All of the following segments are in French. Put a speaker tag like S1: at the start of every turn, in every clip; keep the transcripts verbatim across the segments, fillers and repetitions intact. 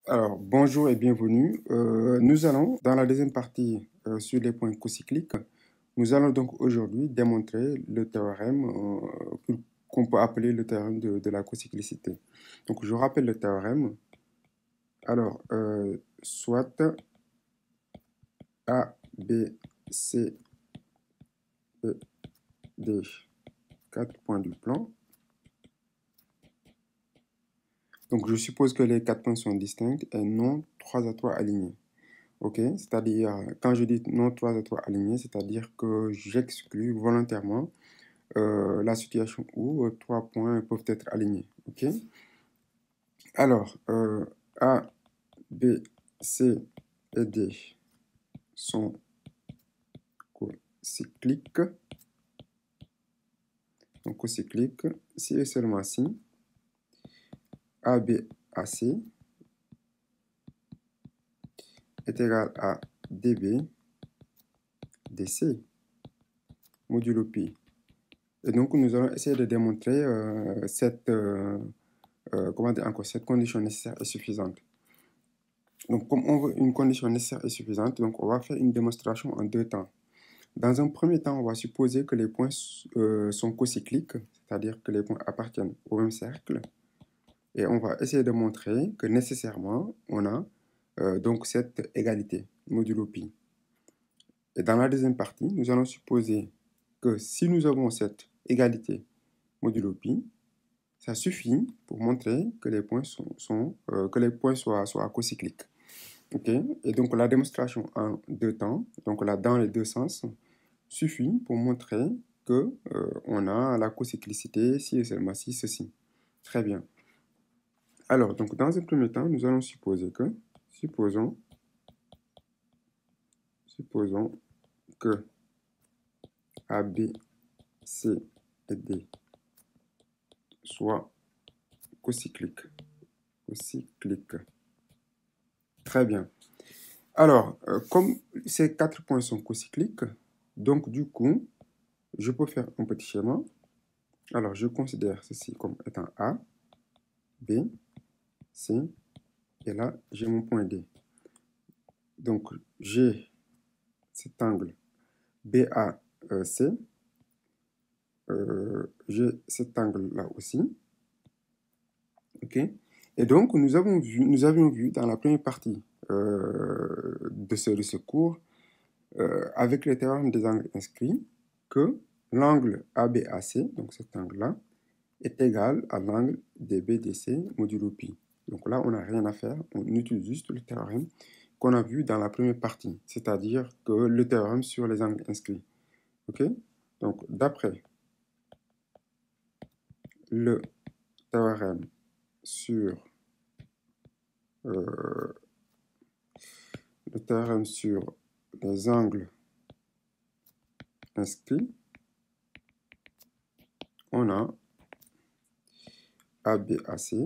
S1: Alors, bonjour et bienvenue. Euh, nous allons, dans la deuxième partie euh, sur les points cocycliques, nous allons donc aujourd'hui démontrer le théorème euh, que- qu'on peut appeler le théorème de, de la cocyclicité. Donc, je rappelle le théorème. Alors, euh, soit A, B, C et D, quatre points du plan. Donc, je suppose que les quatre points sont distincts et non trois à trois alignés. Ok, c'est-à-dire, quand je dis non trois à trois alignés, c'est-à-dire que j'exclus volontairement euh, la situation où euh, trois points peuvent être alignés. Ok, alors, euh, A, B, C et D sont cocycliques. Donc, cocycliques, si et seulement si A B A C est égal à D B D C modulo pi. Et donc, nous allons essayer de démontrer euh, cette, euh, euh, comment dire encore, cette condition nécessaire et suffisante. Donc, comme on veut une condition nécessaire et suffisante, donc on va faire une démonstration en deux temps. Dans un premier temps, on va supposer que les points euh, sont cocycliques, c'est-à-dire que les points appartiennent au même cercle. Et on va essayer de montrer que nécessairement, on a euh, donc cette égalité, modulo pi. Et dans la deuxième partie, nous allons supposer que si nous avons cette égalité modulo pi, ça suffit pour montrer que les points, sont, sont, euh, que les points soient, soient cocycliques. Ok, et donc la démonstration en deux temps, donc là dans les deux sens, suffit pour montrer que euh, on a la cocyclicité si et seulement si ceci. Très bien. Alors, donc dans un premier temps, nous allons supposer que, supposons, supposons que A, B, C et D soient cocycliques. Cocycliques. Très bien. Alors, euh, comme ces quatre points sont cocycliques, donc du coup, je peux faire un petit schéma. Alors, je considère ceci comme étant A, B, C, et là, j'ai mon point D. Donc, j'ai cet angle B A C, euh, j'ai cet angle-là aussi. OK? Et donc, nous avons vu, nous avions vu dans la première partie euh, de, ce, de ce cours, euh, avec le théorème des angles inscrits, que l'angle A B A C, donc cet angle-là, est égal à l'angle D B D C modulo pi. Donc là, on n'a rien à faire, on utilise juste le théorème qu'on a vu dans la première partie, c'est-à-dire que le théorème sur les angles inscrits. OK? Donc, d'après le théorème sur euh, le théorème sur les angles inscrits, on a A B A C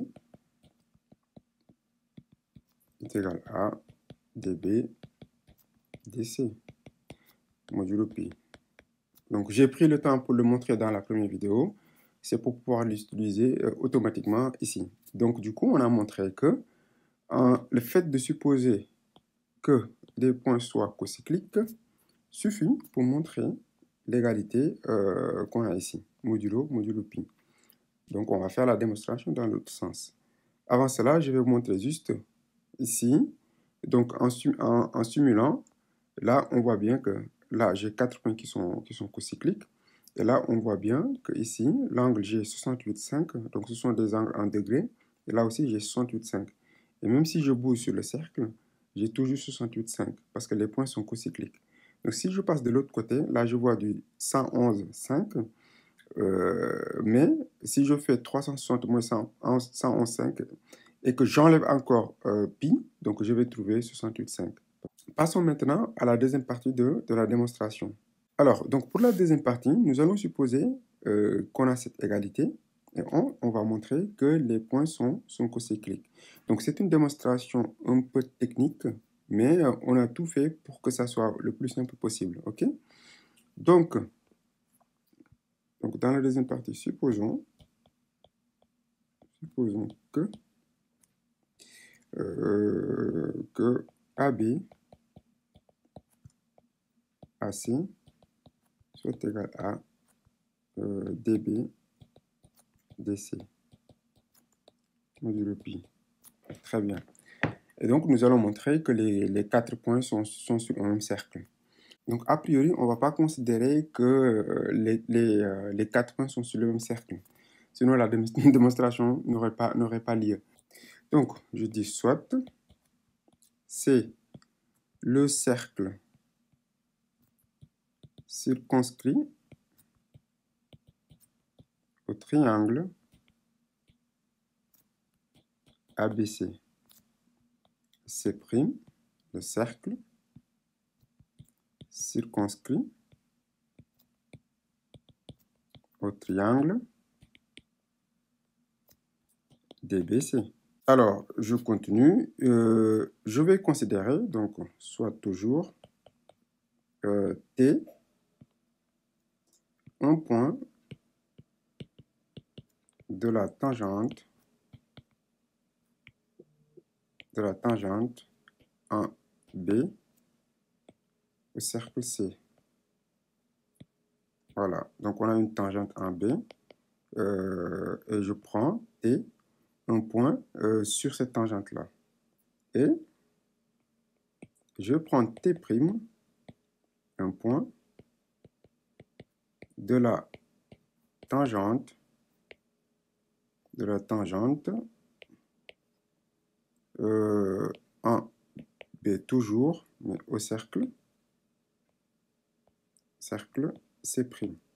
S1: est égal à D B D C modulo pi. Donc, j'ai pris le temps pour le montrer dans la première vidéo. C'est pour pouvoir l'utiliser euh, automatiquement ici. Donc, du coup, on a montré que euh, le fait de supposer que les points soient cocycliques suffit pour montrer l'égalité euh, qu'on a ici, modulo, modulo pi. Donc, on va faire la démonstration dans l'autre sens. Avant cela, je vais vous montrer juste ici. Donc, en, en, en simulant, là, on voit bien que là, j'ai quatre points qui sont, qui sont cocycliques. Et là, on voit bien que ici, l'angle, j'ai soixante-huit virgule cinq. Donc, ce sont des angles en degrés. Et là aussi, j'ai soixante-huit virgule cinq. Et même si je bouge sur le cercle, j'ai toujours soixante-huit virgule cinq parce que les points sont cocycliques. Donc, si je passe de l'autre côté, là, je vois du cent onze virgule cinq. Euh, mais si je fais trois cent soixante moins cent onze virgule cinq et que j'enlève encore euh, pi, donc je vais trouver soixante-huit virgule cinq. Passons maintenant à la deuxième partie de, de la démonstration. Alors, donc pour la deuxième partie, nous allons supposer euh, qu'on a cette égalité et on, on va montrer que les points sont, sont cocycliques. Donc c'est une démonstration un peu technique, mais euh, on a tout fait pour que ça soit le plus simple possible. OK? Donc, donc dans la deuxième partie, supposons, supposons que euh, que A B A C soit égal à euh, D B D C modulo pi. Très bien. Et donc, nous allons montrer que les, les quatre points sont, sont sur un même cercle. Donc, a priori, on ne va pas considérer que euh, les, les, euh, les quatre points sont sur le même cercle. Sinon, la démonstration n'aurait pas, n'aurait pas lieu. Donc, je dis soit c'est le cercle circonscrit au triangle A B C. C', le cercle circonscrit au triangle D B C. Alors, je continue. Euh, je vais considérer, donc, soit toujours euh, T, un point de la tangente de la tangente en B au cercle C. Voilà, donc on a une tangente en B euh, et je prends T, un point euh, sur cette tangente-là. Et je prends T', un point de la tangente de la tangente euh, en B toujours, mais au cercle, cercle C'.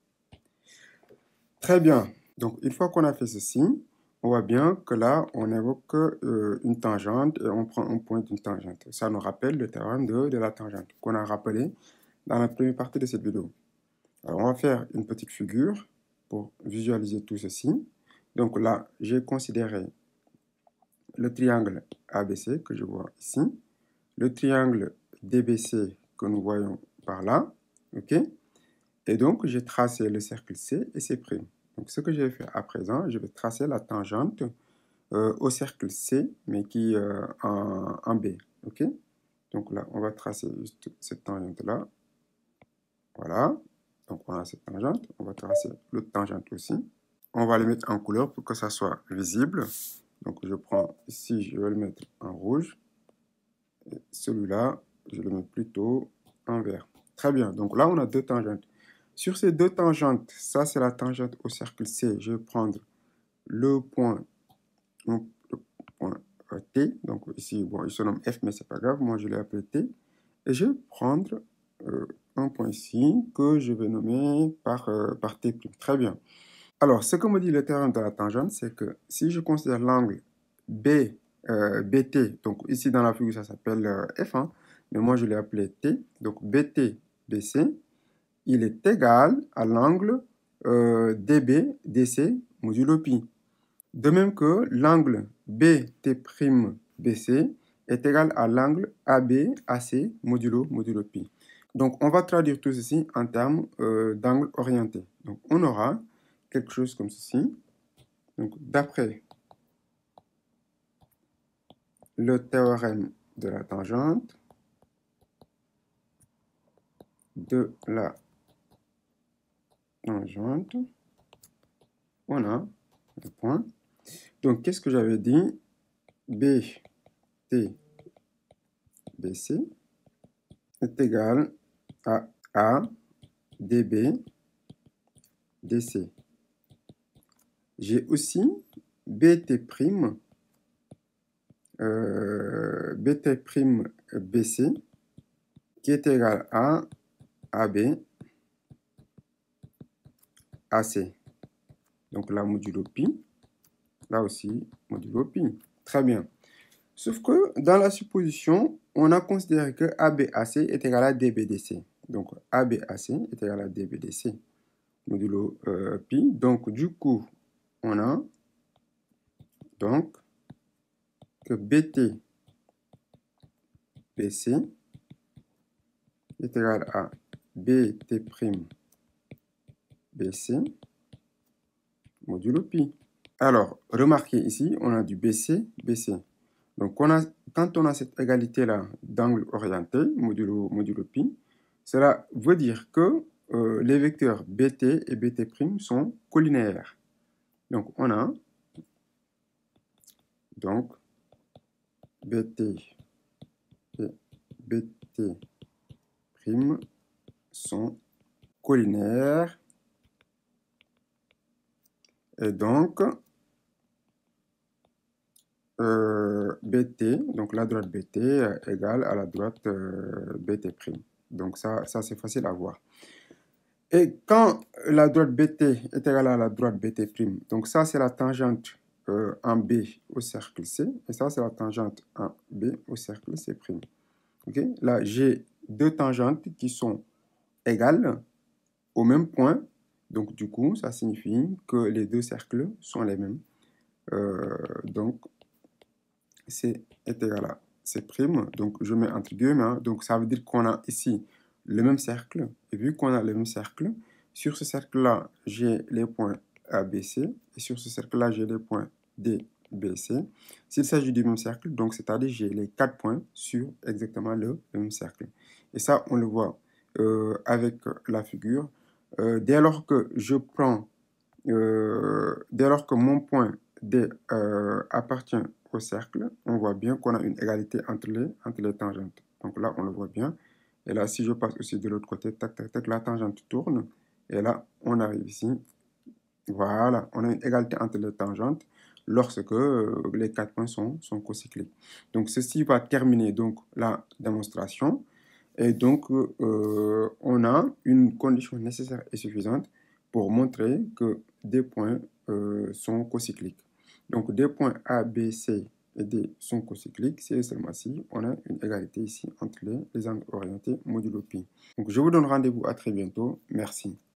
S1: Très bien. Donc, une fois qu'on a fait ceci, on voit bien que là, on évoque euh, une tangente et on prend un point d'une tangente. Ça nous rappelle le théorème de, de la tangente qu'on a rappelé dans la première partie de cette vidéo. Alors, on va faire une petite figure pour visualiser tout ceci. Donc là, j'ai considéré le triangle A B C que je vois ici, le triangle D B C que nous voyons par là, ok? Et donc, j'ai tracé le cercle C et C'. Donc, ce que je vais faire à présent, je vais tracer la tangente euh, au cercle C, mais qui euh, en, en B, ok? Donc là, on va tracer juste cette tangente-là. Voilà. Donc, on a cette tangente. On va tracer l'autre tangente aussi. On va les mettre en couleur pour que ça soit visible. Donc, je prends ici, je vais le mettre en rouge. Et celui-là, je le mets plutôt en vert. Très bien. Donc là, on a deux tangentes. Sur ces deux tangentes, ça, c'est la tangente au cercle C. Je vais prendre le point, le point T. Donc ici, bon, il se nomme F, mais c'est pas grave. Moi, je l'ai appelé T. Et je vais prendre euh, un point ici que je vais nommer par, euh, par T'. Très bien. Alors, ce que me dit le théorème de la tangente, c'est que si je considère l'angle B, euh, B T, donc ici dans la figure, ça s'appelle euh, F, hein, mais moi je l'ai appelé T, donc B T, B C, il est égal à l'angle euh, D B, D C, modulo pi. De même que l'angle B T', B C est égal à l'angle A B, A C, modulo, modulo pi. Donc, on va traduire tout ceci en termes euh, d'angle orienté. Donc, on aura quelque chose comme ceci. Donc, d'après le théorème de la tangente, de la tangente, on a le point. Donc, qu'est-ce que j'avais dit? B T B C est égal à A D B D C. J'ai aussi B T', euh, B T' B C qui est égal à A B A C. Donc là, modulo pi. Là aussi, modulo pi. Très bien. Sauf que dans la supposition, on a considéré que A B A C est égal à D B D C. Donc A B A C est égal à D B D C modulo euh, pi. Donc du coup, on a donc que B T B C est égal à B T' B C modulo pi. Alors, remarquez ici, on a du B C, B C. Donc, on a, quand on a cette égalité-là d'angle orienté, modulo, modulo pi, cela veut dire que euh, les vecteurs bt et bt' sont collinéaires. Donc, on a donc bt et bt' sont collinaires. Et donc, euh, bt, donc la droite bt euh, égale à la droite euh, bt'. Donc ça, ça c'est facile à voir. Et quand la droite bt est égale à la droite bt', donc ça c'est la tangente euh, en B au cercle C, et ça c'est la tangente en B au cercle C'. Okay? Là, j'ai deux tangentes qui sont égales au même point. Donc, du coup, ça signifie que les deux cercles sont les mêmes. Euh, donc, C est égal à C'. Donc, je mets entre guillemets. Hein, donc, ça veut dire qu'on a ici le même cercle. Et vu qu'on a le même cercle, sur ce cercle-là, j'ai les points A, B, C. Et sur ce cercle-là, j'ai les points D, B, C. S'il s'agit du même cercle, donc c'est-à-dire j'ai les quatre points sur exactement le, le même cercle. Et ça, on le voit euh, avec la figure. Euh, dès lors que je prends, euh, dès lors que mon point D euh, appartient au cercle, on voit bien qu'on a une égalité entre les, entre les tangentes. Donc là, on le voit bien. Et là, si je passe aussi de l'autre côté, tac, tac, tac, la tangente tourne. Et là, on arrive ici. Voilà, on a une égalité entre les tangentes lorsque euh, les quatre points sont, sont cocycliques. Donc, ceci va terminer donc la démonstration. Et donc, euh, on a une condition nécessaire et suffisante pour montrer que des points euh, sont cocycliques. Donc, des points A, B, C et D sont cocycliques, c'est seulement si on a une égalité ici entre les, les angles orientés modulo pi. Donc, je vous donne rendez-vous à très bientôt. Merci.